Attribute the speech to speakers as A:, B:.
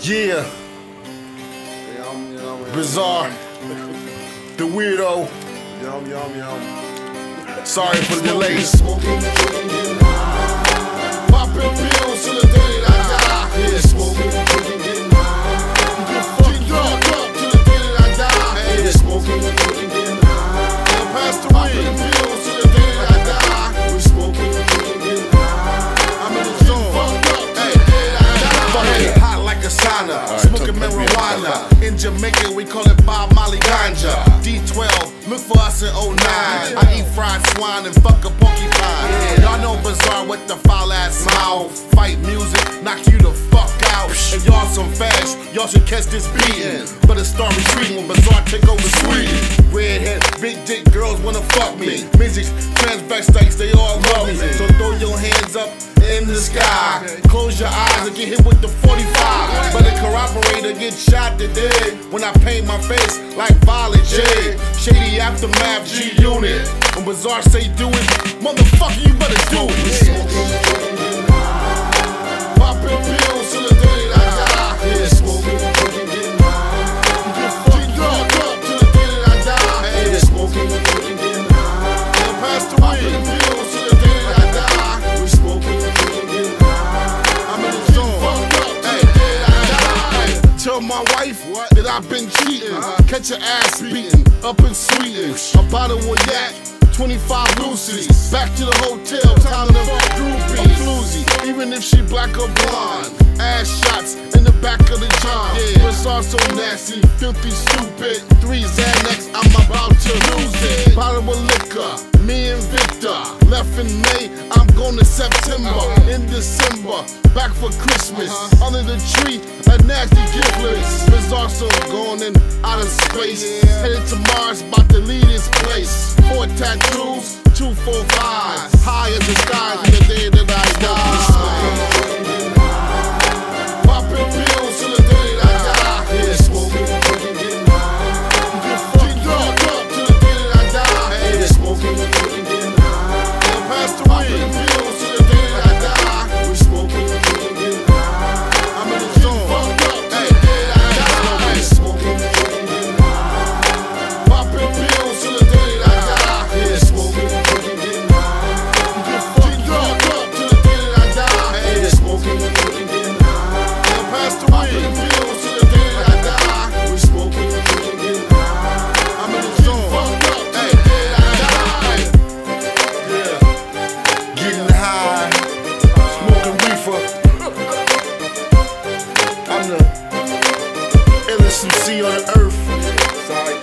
A: Yeah. Bizarre. The weirdo. Sorry for the delays. Popping pills till the day that I die. Yeah, smoking, drinking, getting high. Get drunk up till the day that I die. Yeah, smoking, drinking, getting high. Pass the weed. Pills till the day that I die. We smoking, drinking, getting high. I'm in the zone. Fucked up till the day that I die. Hot like a sauna. Smoking marijuana. In Jamaica, we call it Bob Molly Ganja. D12, look for us in 09. I eat fried swine and fuck a porcupine. Y'all know Bizarre with the foul ass mouth. Fight music, knock you the fuck out. And y'all some fast, y'all should catch this beating. But it start retreating when Bizarre take over Sweden. Redhead, big dick girls wanna fuck me. Midgets, transvestites, they all love me. So throw your hands up in the sky. Close your eyes and get hit with the 45. But the corroborator get shot today when I paint my face like Violet J. Shady aftermath G-Unit. When Bizarre say do it, motherfucker, you better do it. Popping pills till the day that I die. Yeah, smoking, drinking, getting high. Get drunk up till the day that I die. Yeah, smoking, drinking, getting high. Pass the weed. Pills till the day that I die. We smoking, drinking, getting high. I'm in the zone. Fucked up till the day that I die. Tell my wife that I've been cheating. Catch your ass beating up in Sweden. A bottle of yak, 25 Lucy's. Back to the hotel, time to groupie. A floozy, even if she black or blonde. Ass shots in the back of the John. Yeah, Bizarre so nasty, filthy, stupid. 3 Xanax, I'm about to lose it. Bottle of liquor, me and Victor. Left in May, I'm going to September. In December, back for Christmas. Under the tree, a nasty gift list. Bizarre so going in outer space. Headed to Mars, about to leave this place. 4 tattoos, 2 4 5s. High as the skies in the day that I die. Popping pills till the day that I die. Yeah, smoking, drinking, getting high. Get drunk up till the day that I die. Yeah, smoking, drinking, getting high. Pass the weed. Pills till the day that I die. We smoking, drinking, getting high. I'm in the zone. Fucked up till the day that I die. Smoking, drinking, getting high. Popping pills till the day that I die. Yeah, smoking, drinking, getting high. Get drunk up till the day that I die. Yeah, smoking, drinking, getting high. Pass the weed. Pills till the day that I die. We smoking, drinking, getting high. I'm in the zone. Fucked up till the day that I die. Yeah, getting high, smoking reefer. I'm the illest MC on the earth. Sorry.